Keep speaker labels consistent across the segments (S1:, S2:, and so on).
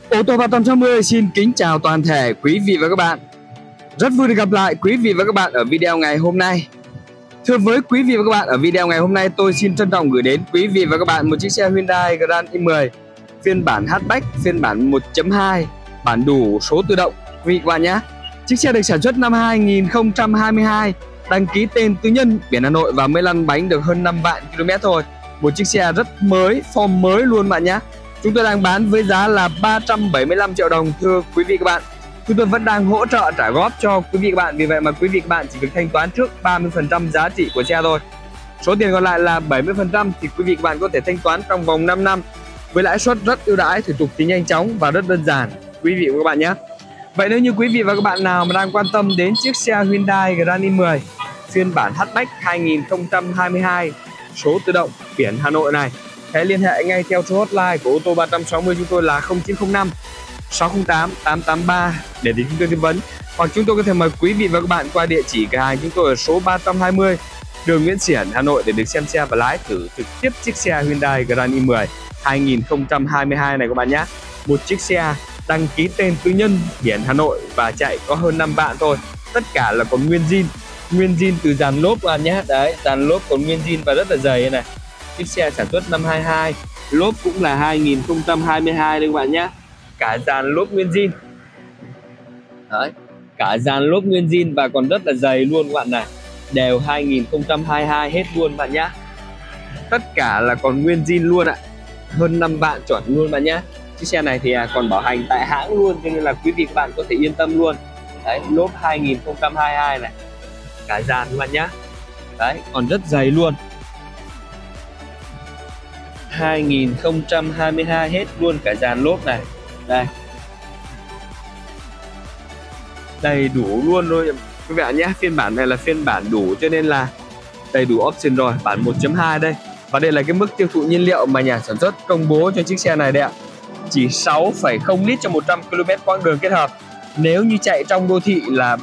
S1: Ô tô 360 xin kính chào toàn thể quý vị và các bạn. Rất vui được gặp lại quý vị và các bạn ở video ngày hôm nay. Thưa với quý vị và các bạn, ở video ngày hôm nay tôi xin trân trọng gửi đến quý vị và các bạn một chiếc xe Hyundai Grand i10 phiên bản hatchback, phiên bản 1.2, bản đủ số tự động quý vị các bạn nhé. Chiếc xe được sản xuất năm 2022, đăng ký tên tư nhân, biển Hà Nội và mới lăn bánh được hơn 5 vạn km thôi. Một chiếc xe rất mới, form mới luôn bạn nhé. Chúng tôi đang bán với giá là 375 triệu đồng thưa quý vị các bạn. Chúng tôi vẫn đang hỗ trợ trả góp cho quý vị các bạn, vì vậy mà quý vị các bạn chỉ việc thanh toán trước 30% giá trị của xe thôi. Số tiền còn lại là 70% thì quý vị các bạn có thể thanh toán trong vòng 5 năm với lãi suất rất ưu đãi, thủ tục thì nhanh chóng và rất đơn giản quý vị và các bạn nhé. Vậy nếu như quý vị và các bạn nào mà đang quan tâm đến chiếc xe Hyundai Grand i10 phiên bản hatchback 2022 số tự động biển Hà Nội này, hãy liên hệ ngay theo số hotline của ô tô 360 chúng tôi là 0905 608 883 để đến chúng tôi tư vấn, hoặc chúng tôi có thể mời quý vị và các bạn qua địa chỉ cửa hàng chúng tôi ở số 320 đường Nguyễn Xiển, Hà Nội để được xem xe và lái thử trực tiếp chiếc xe Hyundai Grand i10 2022 này các bạn nhé. Một chiếc xe đăng ký tên tư nhân, biển Hà Nội và chạy có hơn 5 vạn thôi. Tất cả là còn nguyên zin từ dàn lốp các bạn nhé. Đấy, dàn lốp còn nguyên zin và rất là dày này. Chiếc xe sản xuất năm 22, lốp cũng là 2022 đây các bạn nhé. Cả dàn lốp nguyên zin. Đấy, cả dàn lốp nguyên zin và còn rất là dày luôn các bạn này. Đều 2022 hết luôn bạn nhé. Tất cả là còn nguyên zin luôn ạ. Hơn 5 vạn chuẩn luôn bạn nhé. Chiếc xe này thì còn bảo hành tại hãng luôn, cho nên là quý vị các bạn có thể yên tâm luôn. Đấy, lốp 2022 này. Cả dàn các bạn nhé. Đấy, còn rất dày luôn. 2022 hết luôn cả dàn lốp này. Đây, đầy đủ luôn rồi quý vị bạn nhé. Phiên bản này là phiên bản đủ cho nên là đầy đủ option rồi. Bản 1.2 đây. Và đây là cái mức tiêu thụ nhiên liệu mà nhà sản xuất công bố cho chiếc xe này đây ạ. Chỉ 6,0 lít cho 100 km quãng đường kết hợp. Nếu như chạy trong đô thị là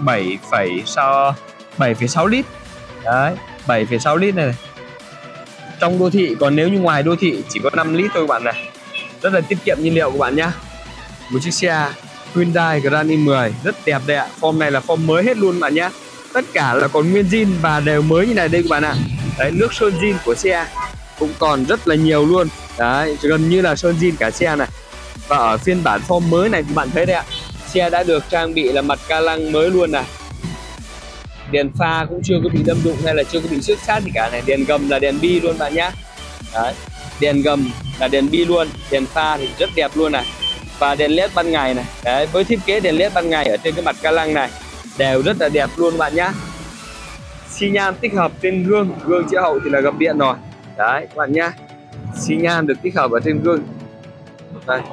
S1: 7,6 lít. Đấy, 7,6 lít này. Trong đô thị, còn nếu như ngoài đô thị chỉ có 5 lít thôi các bạn này. Rất là tiết kiệm nhiên liệu các bạn nhé. Một chiếc xe Hyundai Grand i10 rất đẹp đây ạ. Form này là form mới hết luôn các bạn nhé. Tất cả là còn nguyên zin và đều mới như này đây các bạn ạ. Đấy, nước sơn zin của xe cũng còn rất là nhiều luôn. Đấy, gần như là sơn zin cả xe này. Và ở phiên bản form mới này thì bạn thấy đấy ạ, xe đã được trang bị là mặt ca lăng mới luôn này. Đèn pha cũng chưa có bị đâm đụng hay là chưa có bị xước sát gì cả này. Đèn gầm là đèn bi luôn bạn nhá. Đấy, đèn gầm là đèn bi luôn. Đèn pha thì rất đẹp luôn này. Và đèn led ban ngày này. Đấy, với thiết kế đèn led ban ngày ở trên cái mặt ca lăng này đều rất là đẹp luôn bạn nhá. Xi nhan tích hợp trên gương, gương chiếu hậu thì là gập điện rồi. Đấy các bạn nhá. Xi nhan được tích hợp ở trên gương. Đây.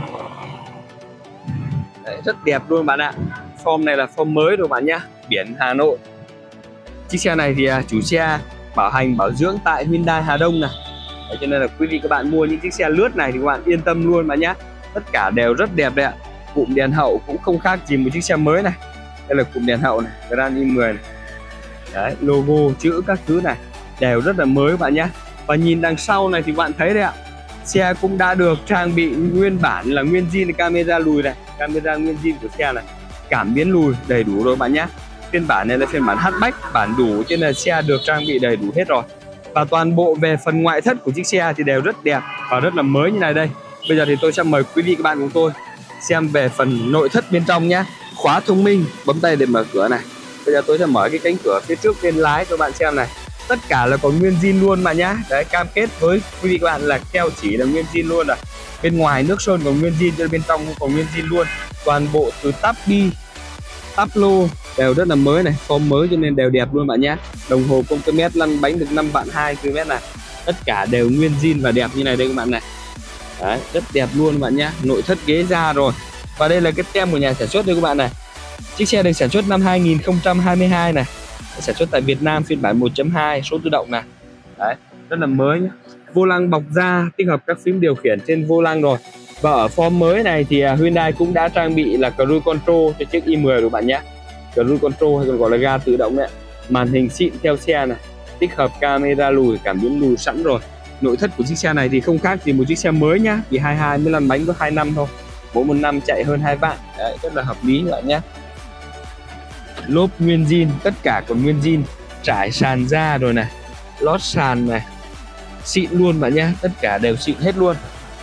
S1: Đấy, rất đẹp luôn bạn ạ. Form này là form mới rồi bạn nhá. Biển Hà Nội. Chiếc xe này thì chủ xe bảo hành bảo dưỡng tại Hyundai Hà Đông này. Đấy, cho nên là quý vị các bạn mua những chiếc xe lướt này thì các bạn yên tâm luôn bạn nhá. Tất cả đều rất đẹp đấy ạ. Cụm đèn hậu cũng không khác gì một chiếc xe mới này. Đây là cụm đèn hậu này, Grand i10 này. Đấy, logo, chữ các thứ này đều rất là mới các bạn nhé. Và nhìn đằng sau này thì bạn thấy đấy ạ, xe cũng đã được trang bị nguyên bản là nguyên zin camera lùi này, camera nguyên zin của xe này, cảm biến lùi đầy đủ rồi bạn nhé. Phiên bản này là phiên bản hatchback, bản đủ cho nên là xe được trang bị đầy đủ hết rồi. Và toàn bộ về phần ngoại thất của chiếc xe thì đều rất đẹp và rất là mới như này đây. Bây giờ thì tôi sẽ mời quý vị các bạn cùng tôi xem về phần nội thất bên trong nhé. Khóa thông minh, bấm tay để mở cửa này. Bây giờ tôi sẽ mở cái cánh cửa phía trước bên lái cho bạn xem này. Tất cả là còn nguyên zin luôn bạn nhá. Đấy, cam kết với quý vị các bạn là keo chỉ là nguyên zin luôn rồi. Bên ngoài nước sơn còn nguyên zin, cho bên trong cũng còn nguyên zin luôn. Toàn bộ từ tắp bi, tắp lô đều rất là mới này, form mới cho nên đều đẹp luôn bạn nhé. Đồng hồ công tơ mét lăn bánh được 5 vạn 2 km này. Tất cả đều nguyên zin và đẹp như này đây các bạn này. Đấy, rất đẹp luôn bạn nhé. Nội thất ghế da rồi. Và đây là cái tem của nhà sản xuất đây các bạn này. Chiếc xe được sản xuất năm 2022 này. Sản xuất tại Việt Nam phiên bản 1.2 số tự động này. Đấy, rất là mới nhé. Vô lăng bọc da, tích hợp các phím điều khiển trên vô lăng rồi. Và ở form mới này thì Hyundai cũng đã trang bị là Cruise Control cho chiếc i10 của bạn nhé. Cruise Control hay còn gọi là ga tự động đấy. Màn hình xịn theo xe này, tích hợp camera lùi, cảm biến lùi sẵn rồi. Nội thất của chiếc xe này thì không khác gì một chiếc xe mới nhá, vì 22 mới lăn bánh có 2 năm thôi. mỗi một năm chạy hơn 2 vạn. Đấy, rất là hợp lý các bạn nhé. Lốp nguyên zin, tất cả còn nguyên zin, trải sàn da rồi này, lót sàn này, xịn luôn bạn nhé, tất cả đều xịn hết luôn.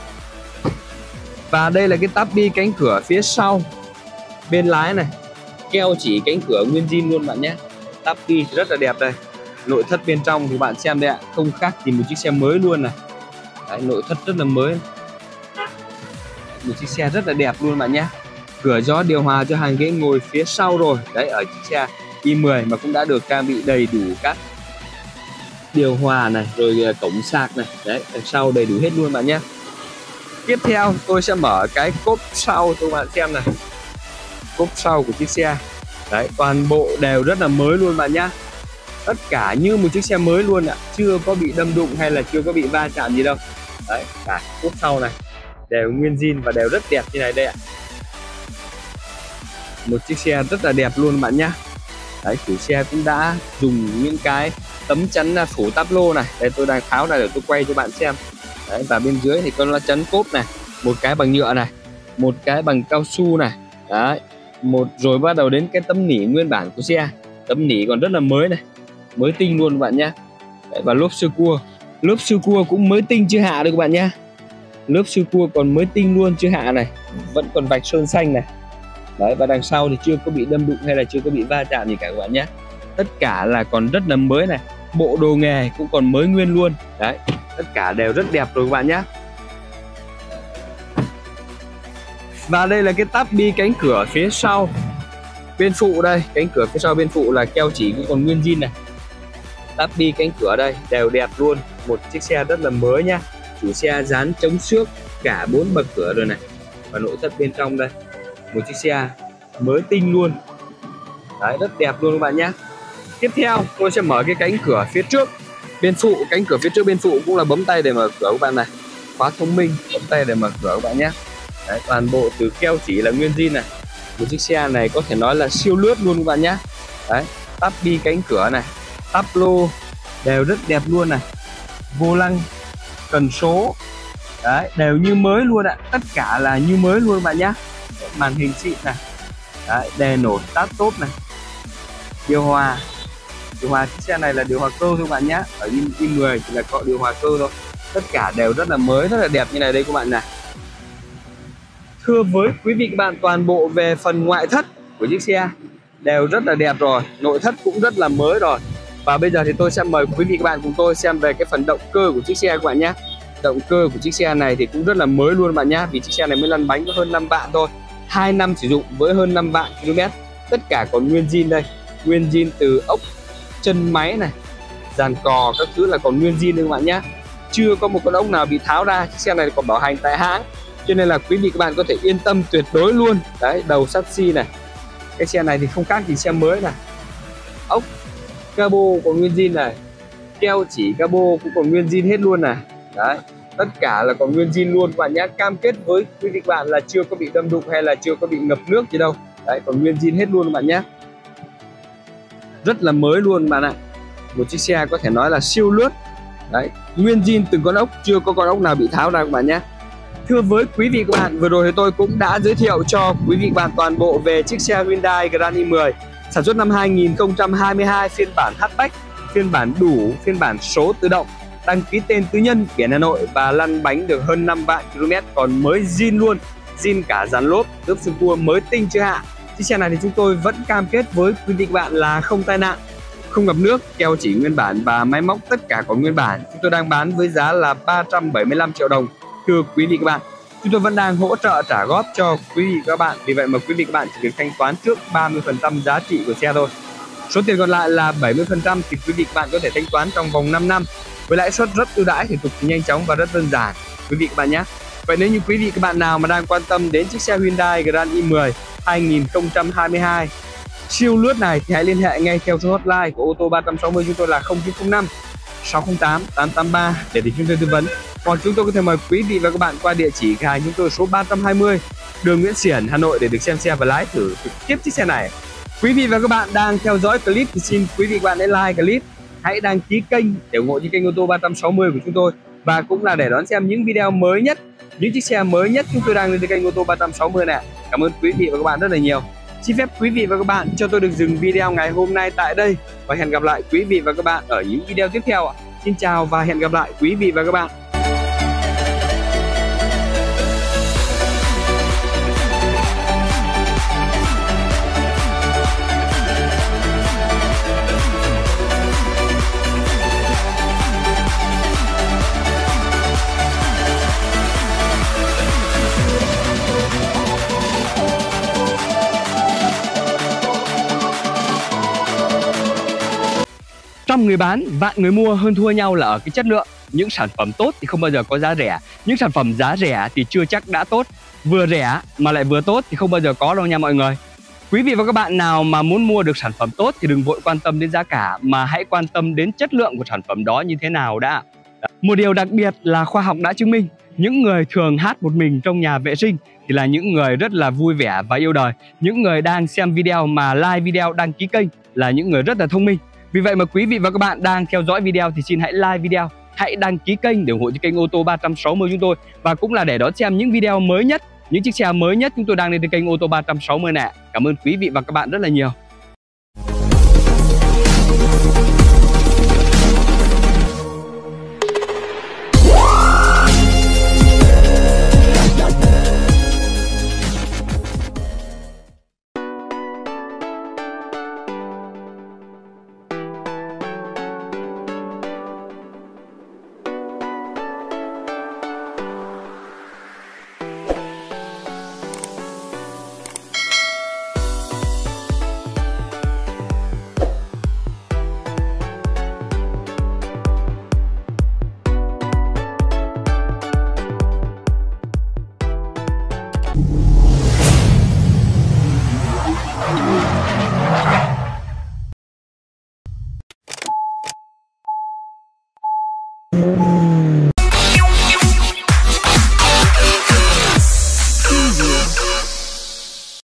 S1: Và đây là cái táp bi cánh cửa phía sau bên lái này, keo chỉ cánh cửa nguyên zin luôn bạn nhé. Táp bi rất là đẹp đây. Nội thất bên trong thì bạn xem đây ạ, không khác gì một chiếc xe mới luôn này. Đấy, nội thất rất là mới, một chiếc xe rất là đẹp luôn bạn nhé. Cửa gió điều hòa cho hàng ghế ngồi phía sau rồi. Đấy, ở chiếc xe i10 mà cũng đã được trang bị đầy đủ các điều hòa này, rồi cổng sạc này. Đấy, đằng sau đầy đủ hết luôn bạn nhé. Tiếp theo tôi sẽ mở cái cốp sau cho các bạn xem này. Cốp sau của chiếc xe. Đấy, toàn bộ đều rất là mới luôn bạn nhé. Tất cả như một chiếc xe mới luôn ạ, chưa có bị đâm đụng hay là chưa có bị va chạm gì đâu. Đấy, cả cốp sau này đều nguyên zin và đều rất đẹp như này đây ạ. Một chiếc xe rất là đẹp luôn bạn nhé. Đấy, chủ xe cũng đã dùng những cái tấm chắn phủ táp lô này. Đây, tôi đang tháo ra để tôi quay cho bạn xem. Đấy, và bên dưới thì có lá chắn cốp này, một cái bằng nhựa này, một cái bằng cao su này. Đấy, rồi bắt đầu đến cái tấm nỉ nguyên bản của xe. Tấm nỉ còn rất là mới này, mới tinh luôn các bạn nhé. Đấy, và lốp sơ cua cũng mới tinh chưa hạ được các bạn nhé. Lớp sơ cua còn mới tinh luôn chưa hạ này, vẫn còn vạch sơn xanh này. Đấy, và đằng sau thì chưa có bị đâm đụng hay là chưa có bị va chạm gì cả các bạn nhé. Tất cả là còn rất là mới này. Bộ đồ nghề cũng còn mới nguyên luôn. Đấy, tất cả đều rất đẹp rồi các bạn nhé. Và đây là cái táp bi cánh cửa phía sau bên phụ đây. Cánh cửa phía sau bên phụ là keo chỉ cũng còn nguyên zin này. Táp bi cánh cửa đây đều đẹp luôn. Một chiếc xe rất là mới nhá. Chủ xe dán chống xước cả 4 bậc cửa rồi này. Và nội thất bên trong đây, một chiếc xe mới tinh luôn. Đấy, rất đẹp luôn các bạn nhé. Tiếp theo tôi sẽ mở cái cánh cửa phía trước bên phụ. Cánh cửa phía trước bên phụ cũng là bấm tay để mở cửa các bạn này. Khóa thông minh, bấm tay để mở cửa các bạn nhé. Đấy, toàn bộ từ keo chỉ là nguyên zin này. Một chiếc xe này có thể nói là siêu lướt luôn các bạn nhé. Đấy, táp bi cánh cửa này, táp lô đều rất đẹp luôn này. Vô lăng, cần số, đấy, đều như mới luôn ạ. Tất cả là như mới luôn các bạn nhé. Màn hình xịn này. Đấy, đèn nổ start top này. Điều hòa chiếc xe này là điều hòa cơ thôi các bạn nhé. Ở i10 thì là có điều hòa cơ thôi. Tất cả đều rất là mới, rất là đẹp như này đây các bạn này. Thưa với quý vị các bạn, toàn bộ về phần ngoại thất của chiếc xe đều rất là đẹp rồi, nội thất cũng rất là mới rồi. Và bây giờ thì tôi sẽ mời quý vị các bạn cùng tôi xem về cái phần động cơ của chiếc xe các bạn nhé. Động cơ của chiếc xe này thì cũng rất là mới luôn các bạn nhé. Vì chiếc xe này mới lăn bánh có hơn 5 vạn thôi, 2 năm sử dụng với hơn 5 vạn km. Tất cả còn nguyên zin đây. Nguyên zin từ ốc, chân máy này, dàn cò các thứ là còn nguyên zin các bạn nhé. Chưa có một con ốc nào bị tháo ra. Chiếc xe này còn bảo hành tại hãng, cho nên là quý vị các bạn có thể yên tâm tuyệt đối luôn. Đấy, đầu chassis này, cái xe này thì không khác gì xe mới này. Ốc cabo còn nguyên zin này, keo chỉ cabo cũng còn nguyên zin hết luôn này. Đấy, tất cả là còn nguyên zin luôn các bạn nhé. Cam kết với quý vị các bạn là chưa có bị đâm đụng hay là chưa có bị ngập nước gì đâu. Đấy, còn nguyên zin hết luôn các bạn nhé. Rất là mới luôn bạn ạ. Một chiếc xe có thể nói là siêu lướt. Đấy, nguyên zin từng con ốc, chưa có con ốc nào bị tháo ra các bạn nhé. Thưa với quý vị các bạn, vừa rồi thì tôi cũng đã giới thiệu cho quý vị các bạn toàn bộ về chiếc xe Hyundai Grand i10 sản xuất năm 2022, phiên bản hatchback, phiên bản đủ, phiên bản số tự động, đăng ký tên tư nhân, biển Hà Nội và lăn bánh được hơn 5 vạn km, còn mới zin luôn, zin cả dàn lốp, lớp sườn cua mới tinh chưa hạ. Chiếc xe này thì chúng tôi vẫn cam kết với quý vị các bạn là không tai nạn, không ngập nước, keo chỉ nguyên bản và máy móc tất cả còn nguyên bản. Chúng tôi đang bán với giá là 375 triệu đồng. Thưa quý vị các bạn, chúng tôi vẫn đang hỗ trợ trả góp cho quý vị các bạn. Vì vậy mà quý vị các bạn chỉ việc thanh toán trước 30% giá trị của xe thôi. Số tiền còn lại là 70% thì quý vị các bạn có thể thanh toán trong vòng 5 năm với lãi suất rất ưu đãi, thủ tục nhanh chóng và rất đơn giản quý vị các bạn nhé. Vậy nếu như quý vị các bạn nào mà đang quan tâm đến chiếc xe Hyundai Grand i10 2022 siêu lướt này thì hãy liên hệ ngay theo số hotline của ô tô 360 chúng tôi là 0905 608 883 để chúng tôi tư vấn. Còn chúng tôi có thể mời quý vị và các bạn qua địa chỉ cửa hàng chúng tôi số 320 đường Nguyễn Xiển, Hà Nội để được xem xe và lái thử trực tiếp chiếc xe này. Quý vị và các bạn đang theo dõi clip thì xin quý vị và các bạn hãy like clip, hãy đăng ký kênh để ủng hộ cho kênh ô tô 360 của chúng tôi và cũng là để đón xem những video mới nhất những chiếc xe mới nhất chúng tôi đang lên trên kênh ô tô 360 này. Cảm ơn quý vị và các bạn rất là nhiều. Xin phép quý vị và các bạn cho tôi được dừng video ngày hôm nay tại đây và hẹn gặp lại quý vị và các bạn ở những video tiếp theo ạ. Xin chào và hẹn gặp lại quý vị và các bạn. Trăm người bán, vạn người mua, hơn thua nhau là ở cái chất lượng. Những sản phẩm tốt thì không bao giờ có giá rẻ. Những sản phẩm giá rẻ thì chưa chắc đã tốt. Vừa rẻ mà lại vừa tốt thì không bao giờ có đâu nha mọi người. Quý vị và các bạn nào mà muốn mua được sản phẩm tốt thì đừng vội quan tâm đến giá cả, mà hãy quan tâm đến chất lượng của sản phẩm đó như thế nào đã. Một điều đặc biệt là khoa học đã chứng minh, những người thường hát một mình trong nhà vệ sinh thì là những người rất là vui vẻ và yêu đời. Những người đang xem video mà like video, đăng ký kênh là những người rất là thông minh. Vì vậy mà quý vị và các bạn đang theo dõi video thì xin hãy like video, hãy đăng ký kênh để ủng hộ cho kênh ô tô 360 chúng tôi, và cũng là để đón xem những video mới nhất, những chiếc xe mới nhất chúng tôi đang lên trên kênh ô tô 360 này. Cảm ơn quý vị và các bạn rất là nhiều.